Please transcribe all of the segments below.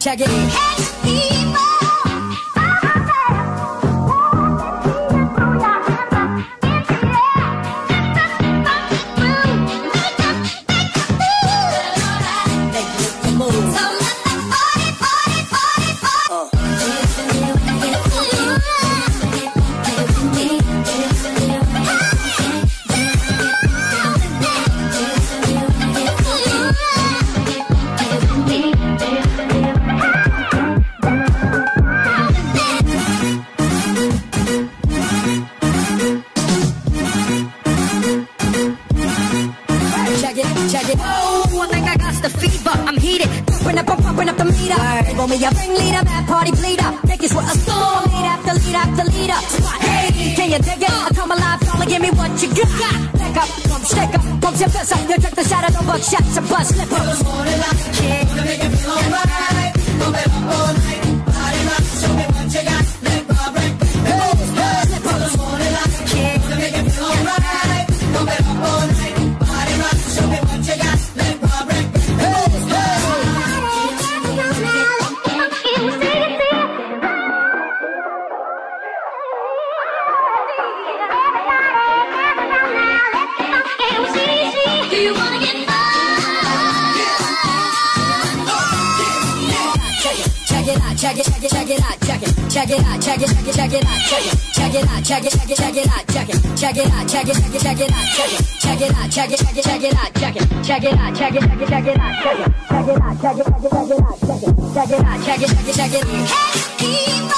check it. Check it. Oh, I think I got the fever. I'm heated, pumping up the meter. Label me a ringleader, mad party bleeder. Take this with a storm, lead after lead after leader. Hey, can you dig it? I come alive, y'all, give me what you got. Back up, come stick up, pump your fist up. You check the shadow, no buck shots, a bus slip up. Wanna make it feel alright. Pump it up all night. Body rock, show me what you got. Let go break. Slip up. Wanna make it feel alright. Pump it up all night. Body rock, show me what you got. Let go break. Do you wanna get check it out, check it out, check it out, check it, check it out, check it, check it out, check it, check it out, check it, check it out, check it, check it out, check it, check it out, check it, check it out, check it, check it out, check it, check it out, check it, check it out, check it, check it out, check it, check it out, check it, check it out, check it, check it, hey people.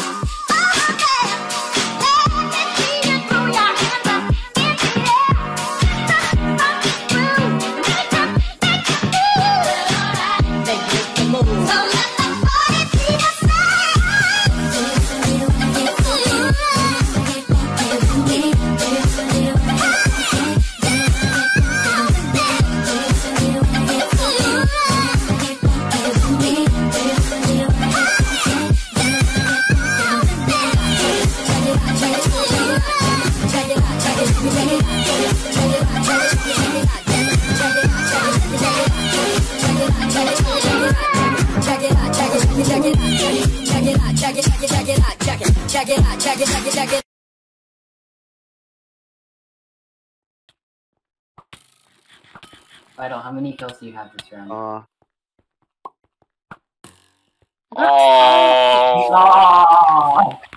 Check it. Vital, how many kills do you have this round? Oh.